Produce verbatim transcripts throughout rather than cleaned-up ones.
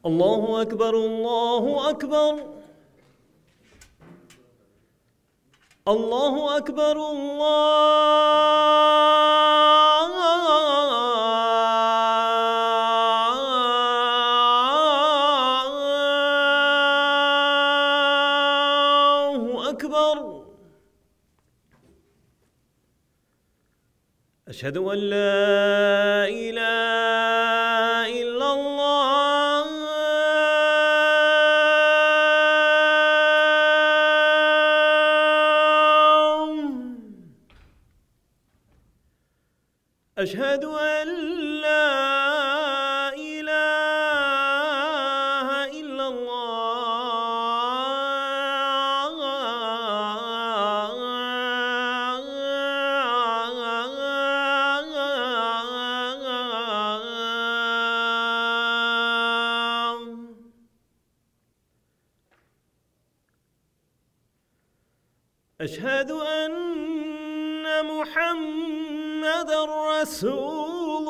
الله أكبر الله أكبر الله أكبر الله أكبر. أشهد أن لا إله إلا الله أشهد أن لا إله إلا الله. أشهد أن محمدًا رسول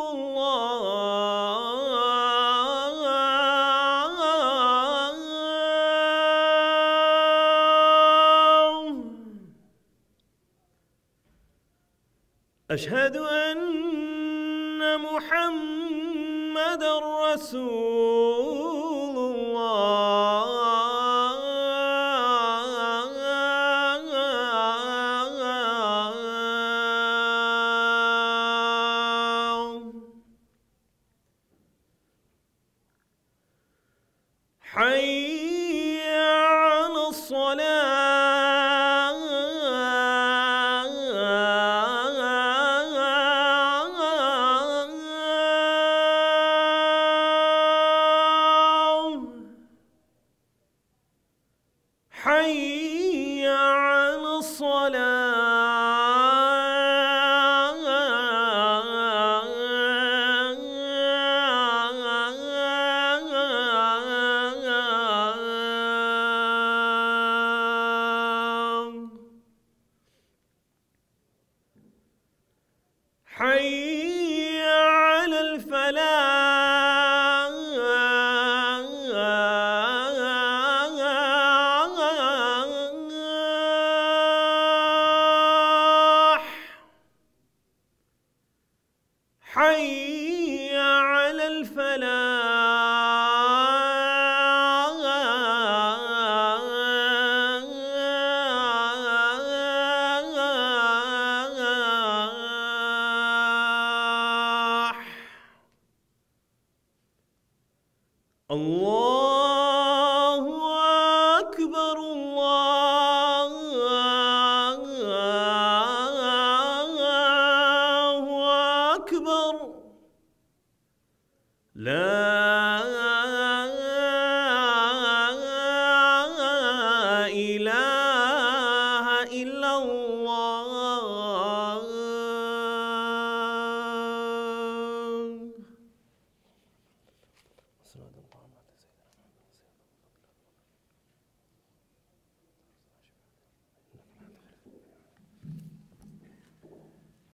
الله. أشهد أن محمدًا رسول الله. حي على الصلاة حي على الصلاة. حي على الفلاح. حي على الفلاح. الله أكبر الله أكبر. لا إله إلا الله. صلى الله عليه وسلم.